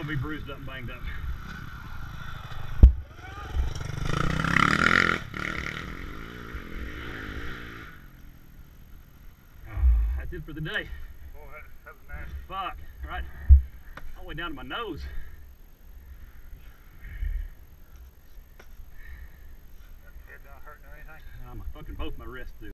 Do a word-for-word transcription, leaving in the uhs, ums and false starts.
be bruised up and banged up. That's it for the day. Oh, that, that was nasty. Fuck, right? All the way down to my nose. That head not hurting or anything? Uh, my fucking both my wrists do.